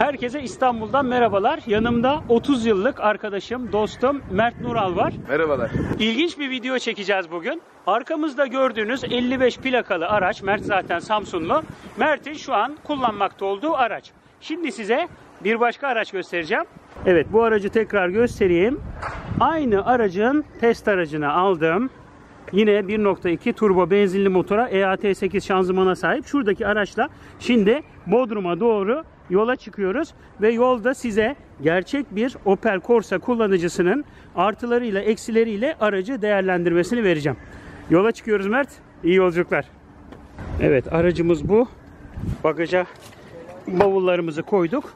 Herkese İstanbul'dan merhabalar. Yanımda 30 yıllık arkadaşım, dostum Mert Nural var. Merhabalar. İlginç bir video çekeceğiz bugün. Arkamızda gördüğünüz 55 plakalı araç, Mert zaten Samsunlu. Mert'in şu an kullanmakta olduğu araç. Şimdi size bir başka araç göstereceğim. Evet, bu aracı tekrar göstereyim. Aynı aracın test aracını aldım. Yine 1.2 turbo benzinli motora EAT8 şanzımana sahip. Şuradaki araçla şimdi Bodrum'a doğru yola çıkıyoruz. Ve yolda size gerçek bir Opel Corsa kullanıcısının artılarıyla eksileriyle aracı değerlendirmesini vereceğim. Yola çıkıyoruz Mert. İyi yolculuklar. Evet, aracımız bu. Bagaja bavullarımızı koyduk.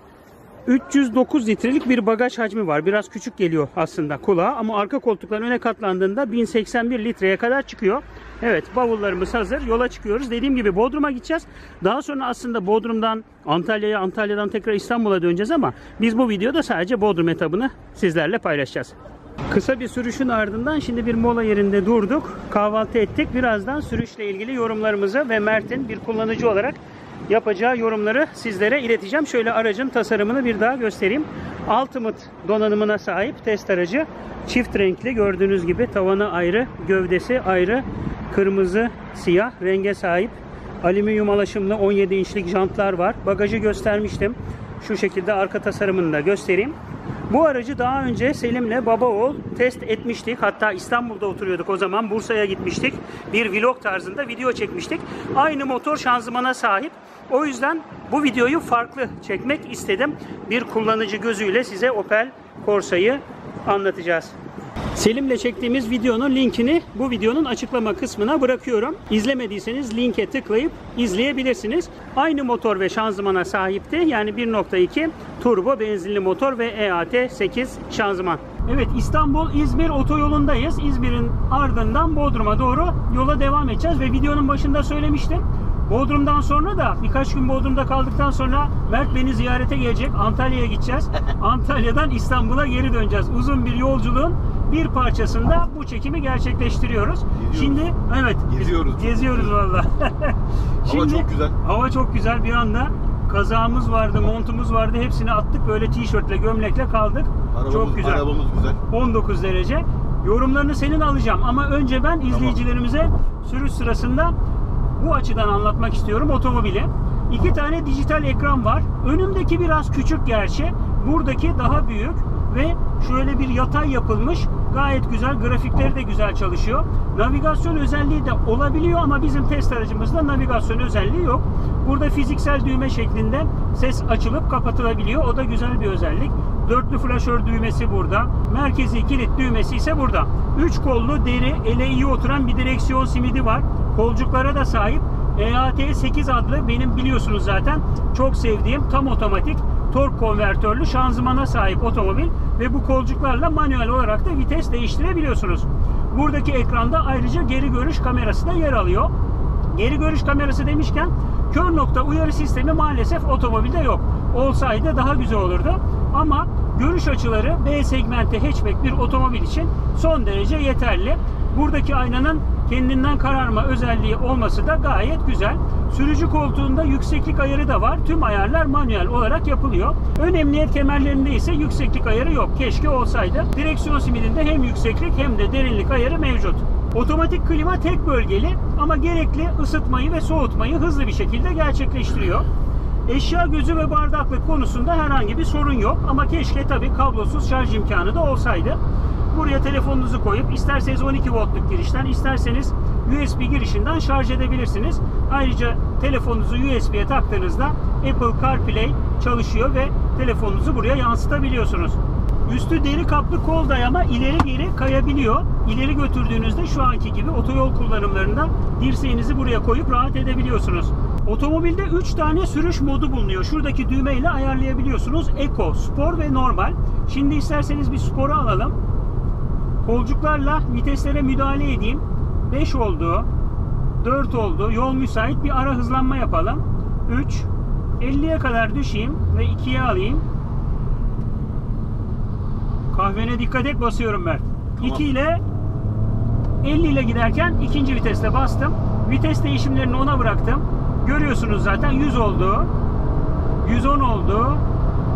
309 litrelik bir bagaj hacmi var. Biraz küçük geliyor aslında kulağa ama arka koltuklar öne katlandığında 1081 litreye kadar çıkıyor. Evet, bavullarımız hazır. Yola çıkıyoruz. Dediğim gibi Bodrum'a gideceğiz. Daha sonra aslında Bodrum'dan Antalya'ya, Antalya'dan tekrar İstanbul'a döneceğiz ama biz bu videoda sadece Bodrum etabını sizlerle paylaşacağız. Kısa bir sürüşün ardından şimdi bir mola yerinde durduk. Kahvaltı ettik. Birazdan sürüşle ilgili yorumlarımızı ve Mert'in bir kullanıcı olarak yapacağı yorumları sizlere ileteceğim. Şöyle aracın tasarımını bir daha göstereyim. Ultimate donanımına sahip test aracı. Çift renkli, gördüğünüz gibi tavanı ayrı, gövdesi ayrı. Kırmızı, siyah renge sahip. Alüminyum alaşımlı 17 inçlik jantlar var. Bagajı göstermiştim. Şu şekilde arka tasarımını da göstereyim. Bu aracı daha önce Selim'le baba oğul test etmiştik. Hatta İstanbul'da oturuyorduk o zaman. Bursa'ya gitmiştik. Bir vlog tarzında video çekmiştik. Aynı motor şanzımana sahip. O yüzden bu videoyu farklı çekmek istedim. Bir kullanıcı gözüyle size Opel Corsa'yı anlatacağız. Selim'le çektiğimiz videonun linkini bu videonun açıklama kısmına bırakıyorum. İzlemediyseniz linke tıklayıp izleyebilirsiniz. Aynı motor ve şanzımana sahipti. Yani 1.2 turbo benzinli motor ve EAT8 şanzıman. Evet, İstanbul-İzmir otoyolundayız. İzmir'in ardından Bodrum'a doğru yola devam edeceğiz ve videonun başında söylemiştim. Bodrum'dan sonra da birkaç gün Bodrum'da kaldıktan sonra Mert beni ziyarete gelecek. Antalya'ya gideceğiz. Antalya'dan İstanbul'a geri döneceğiz. Uzun bir yolculuğun bir parçasında bu çekimi gerçekleştiriyoruz. Şimdi evet geziyoruz valla. Hava çok güzel. Hava çok güzel. Bir anda kazağımız vardı, montumuz vardı. Hepsini attık. Böyle tişörtle, gömlekle kaldık. Çok güzel. Arabamız güzel. 19 derece. Yorumlarını senin alacağım ama önce ben izleyicilerimize sürüş sırasında bu açıdan anlatmak istiyorum otomobili. 2 tane dijital ekran var. Önümdeki biraz küçük gerçi. Buradaki daha büyük ve şöyle bir yatay yapılmış. Gayet güzel. Grafikleri de güzel çalışıyor. Navigasyon özelliği de olabiliyor ama bizim test aracımızda navigasyon özelliği yok. Burada fiziksel düğme şeklinde ses açılıp kapatılabiliyor. O da güzel bir özellik. Dörtlü flaşör düğmesi burada. Merkezi kilit düğmesi ise burada. 3 kollu deri, ele iyi oturan bir direksiyon simidi var. Kolcuklara da sahip. EAT8 adlı benim biliyorsunuz zaten çok sevdiğim tam otomatik tork konvertörlü şanzımana sahip otomobil ve bu kolcuklarla manuel olarak da vites değiştirebiliyorsunuz. Buradaki ekranda ayrıca geri görüş kamerası da yer alıyor. Geri görüş kamerası demişken kör nokta uyarı sistemi maalesef otomobilde yok. Olsaydı daha güzel olurdu. Ama görüş açıları B segmenti hatchback bir otomobil için son derece yeterli. Buradaki aynanın kendinden kararma özelliği olması da gayet güzel. Sürücü koltuğunda yükseklik ayarı da var. Tüm ayarlar manuel olarak yapılıyor. Ön emniyet kemerlerinde ise yükseklik ayarı yok. Keşke olsaydı. Direksiyon simidinde hem yükseklik hem de derinlik ayarı mevcut. Otomatik klima tek bölgeli ama gerekli ısıtmayı ve soğutmayı hızlı bir şekilde gerçekleştiriyor. Eşya gözü ve bardaklık konusunda herhangi bir sorun yok ama keşke tabii kablosuz şarj imkanı da olsaydı. Buraya telefonunuzu koyup isterseniz 12 voltluk girişten isterseniz USB girişinden şarj edebilirsiniz. Ayrıca telefonunuzu USB'ye taktığınızda Apple CarPlay çalışıyor ve telefonunuzu buraya yansıtabiliyorsunuz. Üstü deri kaplı kol dayama ileri geri kayabiliyor. İleri götürdüğünüzde şu anki gibi otoyol kullanımlarında dirseğinizi buraya koyup rahat edebiliyorsunuz. Otomobilde 3 tane sürüş modu bulunuyor. Şuradaki düğmeyle ayarlayabiliyorsunuz. Eco, Spor ve Normal. Şimdi isterseniz bir Spor'u alalım. Kolcuklarla viteslere müdahale edeyim. 5 oldu, 4 oldu. Yol müsait, bir ara hızlanma yapalım. 3, 50'ye kadar düşeyim ve 2'ye alayım. Kahvene dikkat et, basıyorum Mert. Tamam. 2 ile 50 ile giderken ikinci viteste bastım. Vites değişimlerini ona bıraktım. Görüyorsunuz zaten 100 oldu. 110 oldu.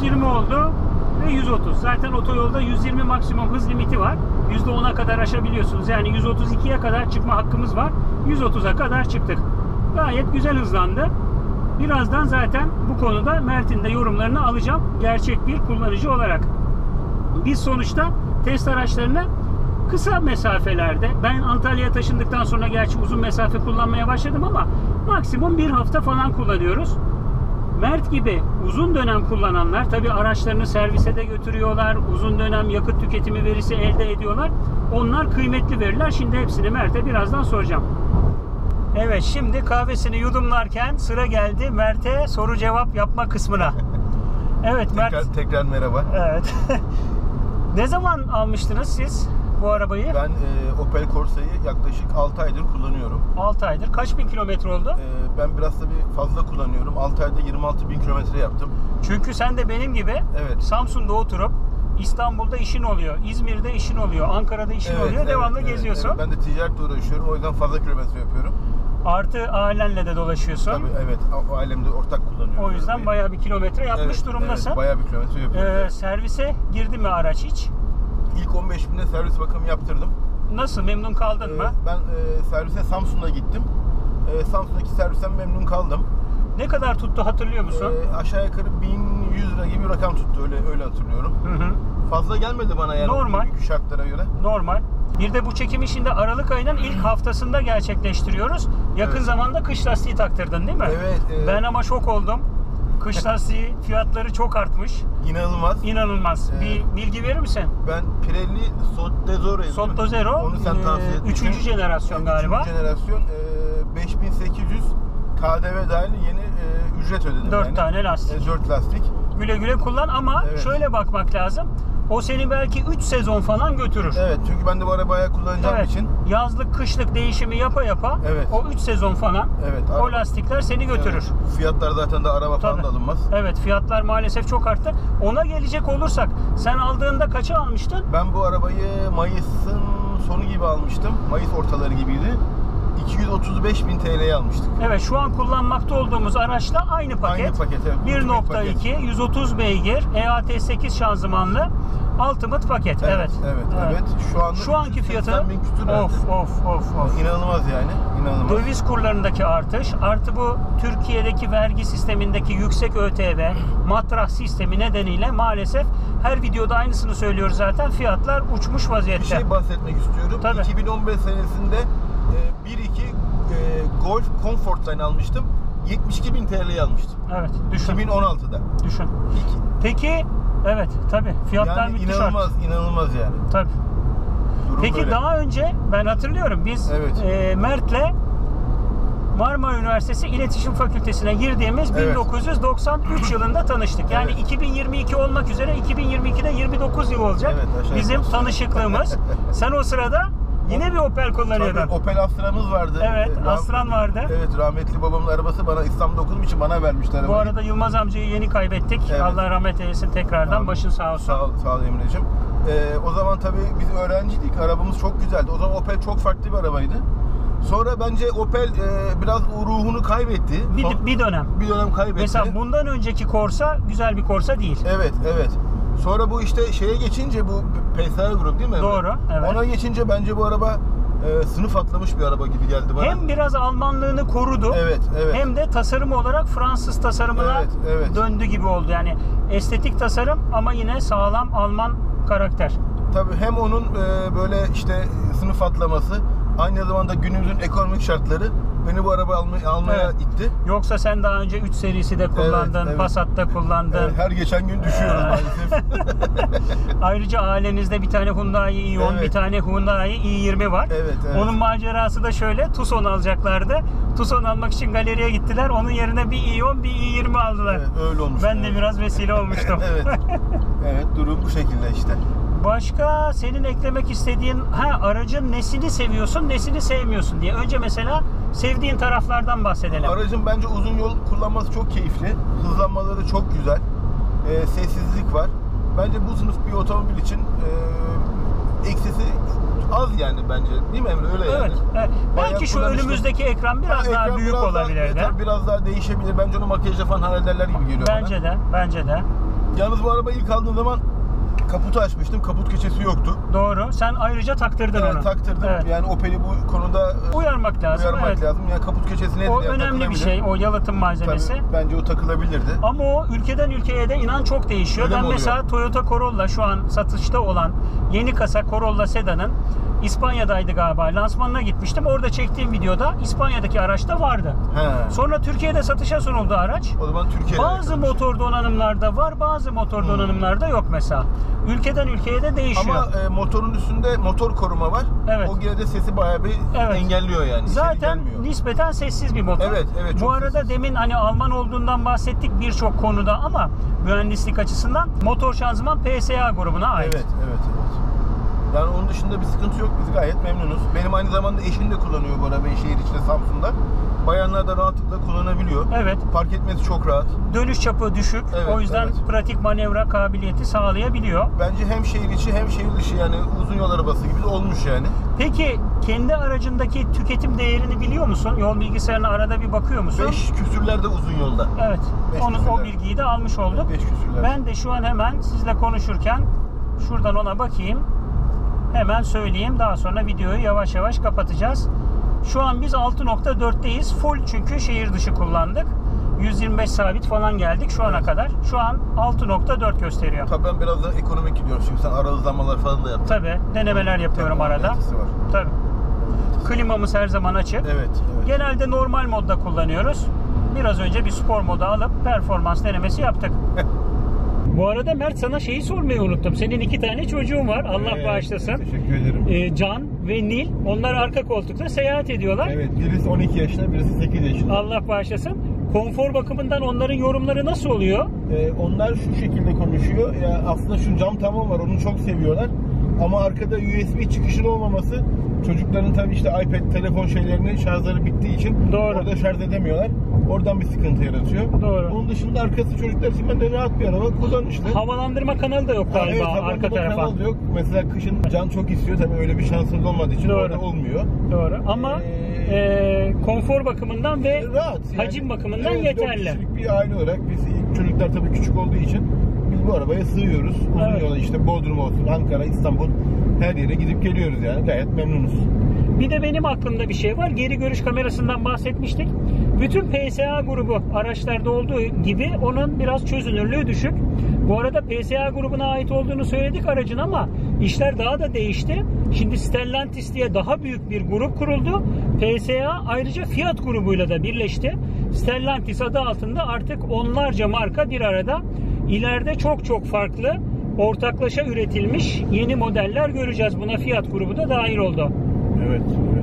120 oldu ve 130. Zaten otoyolda 120 maksimum hız limiti var. %10'a kadar aşabiliyorsunuz. Yani 132'ye kadar çıkma hakkımız var. 130'a kadar çıktık. Gayet güzel hızlandı. Birazdan zaten bu konuda Mert'in de yorumlarını alacağım. Gerçek bir kullanıcı olarak. Biz sonuçta test araçlarını kısa mesafelerde, ben Antalya'ya taşındıktan sonra gerçi uzun mesafe kullanmaya başladım ama maksimum bir hafta falan kullanıyoruz. Mert gibi uzun dönem kullananlar tabi araçlarını servise de götürüyorlar. Uzun dönem yakıt tüketimi verisi elde ediyorlar. Onlar kıymetli veriler. Şimdi hepsini Mert'e birazdan soracağım. Evet, şimdi kahvesini yudumlarken sıra geldi Mert'e soru cevap yapma kısmına. Evet Mert. Tekrar merhaba. Evet. Ne zaman almıştınız siz bu arabayı? Ben Opel Corsa'yı yaklaşık 6 aydır kullanıyorum. 6 aydır. Kaç bin kilometre oldu? Ben biraz tabii fazla kullanıyorum. 6 ayda 26 bin kilometre yaptım. Çünkü sen de benim gibi Evet. Samsun'da oturup İstanbul'da işin oluyor, İzmir'de işin oluyor, Ankara'da işin oluyor, devamlı geziyorsun. Evet. Ben de ticaretle uğraşıyorum. O yüzden fazla kilometre yapıyorum. Artı ailenle de dolaşıyorsun. Tabii evet. Ailemde ortak kullanıyorum. O yüzden bayağı bir kilometre yapmış durumdasın. Evet, bayağı bir kilometre yapıyorum. Servise girdi mi araç hiç? İlk 15 binde servis bakımı yaptırdım. Nasıl? Memnun kaldın mı? Ben servise Samsun'a gittim. Samsun'daki servisten memnun kaldım. Ne kadar tuttu hatırlıyor musun? Aşağı yukarı 1100 lira gibi bir rakam tuttu, öyle hatırlıyorum. Hı. Fazla gelmedi bana yani. Normal. Bugünkü şartlara göre. Normal. Bir de bu çekimi şimdi Aralık ayının ilk haftasında gerçekleştiriyoruz. Yakın Evet. zamanda kış lastiği taktırdın değil mi? Evet. Ben ama şok oldum. Kış lastiği fiyatları çok artmış. İnanılmaz. İnanılmaz. Bir bilgi verir misin? Ben Pirelli Sottozero. Sottozero, Onu sen tavsiye etmiştin. 3. jenerasyon galiba. 3. jenerasyon 5800 KDV dahil yeni ücret ödedim. 4 tane lastik. 4 lastik. Güle güle kullan ama Evet. şöyle bakmak lazım. O seni belki 3 sezon falan götürür. Evet, çünkü ben de bu arabayı bayağı kullanacağım Evet. için. Yazlık kışlık değişimi yapa Evet. o 3 sezon falan Evet, o lastikler seni götürür. Evet. Bu fiyatlar zaten de araba falan Tabii. da alınmaz. Evet, fiyatlar maalesef çok arttı. Ona gelecek olursak sen aldığında kaça almıştın? Ben bu arabayı Mayıs'ın sonu gibi almıştım. Mayıs ortaları gibiydi. 235.000 TL'ye almıştık. Evet, şu an kullanmakta olduğumuz araçla aynı paket. Aynı paket, evet. 1.2 130 beygir EAT8 şanzımanlı Ultimate paket. Evet. Evet. Şu anki fiyatı 80.000 küsur herhalde. of. İnanılmaz yani. İnanılmaz. Döviz kurlarındaki artış artı bu Türkiye'deki vergi sistemindeki yüksek ÖTV, matrah sistemi nedeniyle maalesef her videoda aynısını söylüyoruz zaten, fiyatlar uçmuş vaziyette. Bir şey bahsetmek istiyorum. Tabii. 2015 senesinde 1.2 Golf Comfortline almıştım. 72.000 TL'ye almıştım. Evet, düşün. 2016'da. Düşün. Peki, evet tabii fiyatlar Yani müthiş inanılmaz, arttı. inanılmaz yani. Tabii. Durum Peki böyle. daha önce ben hatırlıyorum biz Evet. Mert'le Marmara Üniversitesi İletişim Fakültesine girdiğimiz Evet. 1993 yılında tanıştık. Yani Evet. 2022 olmak üzere 2022'de 29 yıl olacak Evet, aşağı bizim yukarı. tanışıklığımız. Sen o sırada yine bir Opel kullanıyordun. Tabii, Opel Astra'mız vardı. Evet, Astran vardı. Evet, rahmetli babamın arabası, bana İstanbul'da okuduğum için bana vermişler arabayı. Bu arada Yılmaz amcayı yeni kaybettik. Evet. Allah rahmet eylesin tekrardan. Tamam. Başın sağ olsun. Sağ ol Emre'cim. O zaman tabii biz öğrenciydik. Arabamız çok güzeldi. O zaman Opel çok farklı bir arabaydı. Sonra bence Opel biraz ruhunu kaybetti. Bir dönem. Bir dönem kaybetti. Mesela bundan önceki Corsa güzel bir Corsa değil. Evet. Sonra bu işte şeye geçince, bu PSA grup değil mi? Doğru, evet. Ona geçince bence bu araba sınıf atlamış bir araba gibi geldi bana. Hem biraz Almanlığını korudu. Evet. Hem de tasarım olarak Fransız tasarımına Evet. döndü gibi oldu. Yani estetik tasarım ama yine sağlam Alman karakter. Tabii hem onun böyle işte sınıf atlaması, aynı zamanda günümüzün ekonomik şartları beni bu araba almaya itti. Yoksa sen daha önce 3 serisi de kullandın, Evet. Passat'ta kullandın. Her geçen gün düşüyoruz maalesef. Ayrıca ailenizde bir tane Hyundai Ion, Evet. bir tane Hyundai i20 var. Evet. Onun macerası da şöyle, Tucson alacaklardı. Tucson almak için galeriye gittiler. Onun yerine bir Ion, bir i20 aldılar. Evet, öyle olmuş. Ben de biraz vesile olmuştum. Evet, durum bu şekilde işte. Başka senin eklemek istediğin, aracın nesini seviyorsun, nesini sevmiyorsun diye. Önce mesela sevdiğin taraflardan bahsedelim. Aracın bence uzun yol kullanması çok keyifli. Hızlanmaları çok güzel. Sessizlik var. Bence bu sınıf bir otomobil için eksisi az yani bence. Değil mi Emre? Öyle Evet. yani. Belki şu önümüzdeki ekran biraz daha ekran büyük biraz olabilirdi. Biraz daha değişebilir. Bence onu makyajla falan hallederler gibi geliyor Bence de. bana. Yalnız bu arabayı ilk aldığım zaman kaputu açmıştım. Kaput keçesi yoktu. Doğru. Sen ayrıca taktırdın onu. Taktırdım. Evet. Yani Opel'i bu konuda uyarmak lazım. Uyarmak lazım. Yani kaput keçesi nedir? O yani önemli bir şey. O yalıtım malzemesi. Tabii, bence o takılabilirdi. Ama o ülkeden ülkeye de inan çok değişiyor. Öyle Ben mi oluyor? mesela Toyota Corolla, şu an satışta olan yeni kasa Corolla sedanın İspanya'daydı galiba. Lansmanına gitmiştim. Orada çektiğim videoda İspanya'daki araçta vardı. He. Sonra Türkiye'de satışa sunuldu araç. O zaman Türkiye'de Bazı motor donanımlarda var, bazı motor donanımlarda yok mesela. Ülkeden ülkeye de değişiyor. Ama motorun üstünde motor koruma var. Evet. O yine de sesi bayağı bir engelliyor yani. İçeri Zaten gelmiyor. nispeten sessiz bir motor. Evet, Bu çok arada sessiz. demin hani Alman olduğundan bahsettik birçok konuda ama mühendislik açısından motor şanzıman PSA grubuna ait. Evet. Yani onun dışında bir sıkıntı yok. Biz gayet memnunuz. Benim aynı zamanda eşim de kullanıyor bu arabayı şehir içinde, Samsun'da. Bayanlar da rahatlıkla kullanabiliyor. Evet. Park etmesi çok rahat. Dönüş çapı düşük. Evet, O yüzden evet. pratik manevra kabiliyeti sağlayabiliyor. Bence hem şehir içi hem şehir dışı, yani uzun yol arabası gibi de olmuş yani. Peki kendi aracındaki tüketim değerini biliyor musun? Yol bilgisayarına arada bir bakıyor musun? 5 küsürlerde uzun yolda. Evet. Beş O küsürler. bilgiyi de almış olduk. 5 küsürler. Ben de şu an hemen sizle konuşurken şuradan ona bakayım. Hemen söyleyeyim. Daha sonra videoyu yavaş yavaş kapatacağız. Şu an biz 6.4'teyiz. Full, çünkü şehir dışı kullandık. 125 sabit falan geldik şu ana kadar. Şu an 6.4 gösteriyor. Tabii ben biraz da ekonomik gidiyorum. Şimdi sen ara hızlanmalar falan da yaptın. Tabii denemeler yapıyorum Tabii, arada. etkisi var. Tabii. Klimamız her zaman açık. Evet. Genelde normal modda kullanıyoruz. Biraz önce bir spor moda alıp performans denemesi yaptık. Bu arada Mert, sana şeyi sormayı unuttum. Senin 2 tane çocuğun var. Allah bağışlasın. Teşekkür ederim. Can ve Nil. Onlar arka koltukta seyahat ediyorlar. Evet, birisi 12 yaşında, birisi 8 yaşında. Allah bağışlasın. Konfor bakımından onların yorumları nasıl oluyor? Onlar şu şekilde konuşuyor. Ya aslında şu cam tamam var, onu çok seviyorlar. Ama arkada USB çıkışın olmaması, çocukların tabii işte iPad, telefon şeylerinin şarjları bittiği için Doğru. orada şarj edemiyorlar. Oradan bir sıkıntı yaratıyor. Doğru. Onun dışında arkası çocuklar için bence rahat bir araba, kullanışlı. Havalandırma kanalı da yok galiba Evet, arka havalandırma tarafa. kanalı yok. Mesela kışın Can çok istiyor. Tabii öyle bir şansımız olmadığı için Doğru. orada olmuyor. Doğru. Ama konfor bakımından ve Rahat. Yani, hacim bakımından evet, yeterli. 4 kişilik bir aile olarak biz, çocuklar tabii küçük olduğu için biz bu arabaya sığıyoruz. Uzun Evet. yola işte Bodrum olsun, Ankara, İstanbul, her yere gidip geliyoruz yani. Gayet memnunuz. Bir de benim aklımda bir şey var. Geri görüş kamerasından bahsetmiştik. Bütün PSA grubu araçlarda olduğu gibi onun biraz çözünürlüğü düşük. Bu arada PSA grubuna ait olduğunu söyledik aracın, ama işler daha da değişti. Şimdi Stellantis diye daha büyük bir grup kuruldu. PSA ayrıca Fiat grubuyla da birleşti. Stellantis adı altında artık onlarca marka bir arada. İleride çok farklı ortaklaşa üretilmiş yeni modeller göreceğiz. Buna Fiat grubu da dahil oldu. Evet.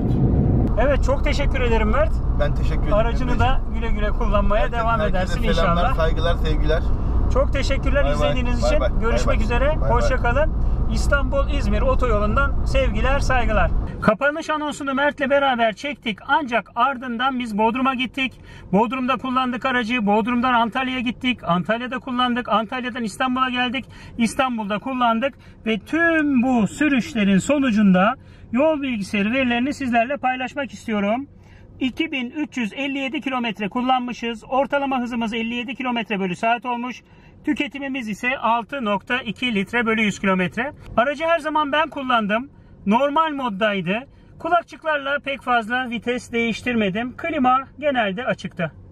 Evet, çok teşekkür ederim Mert. Ben teşekkür ederim. Aracını da güle güle kullanmaya devam Herkese edersin selamlar, inşallah. saygılar, sevgiler. Çok teşekkürler Bay bay, izlediğiniz bay için. bay, Görüşmek bay bay. üzere. Bay Hoşça bay. kalın. İstanbul-İzmir otoyolundan sevgiler, saygılar. Kapanış anonsunu Mert'le beraber çektik. Ancak ardından biz Bodrum'a gittik. Bodrum'da kullandık aracı. Bodrum'dan Antalya'ya gittik. Antalya'da kullandık. Antalya'dan İstanbul'a geldik. İstanbul'da kullandık. Ve tüm bu sürüşlerin sonucunda yol bilgisayarı verilerini sizlerle paylaşmak istiyorum. 2357 kilometre kullanmışız. Ortalama hızımız 57 kilometre bölü saat olmuş. Tüketimimiz ise 6.2 litre bölü 100 kilometre. Aracı her zaman ben kullandım. Normal moddaydı. Kulakçıklarla pek fazla vites değiştirmedim. Klima genelde açıktı.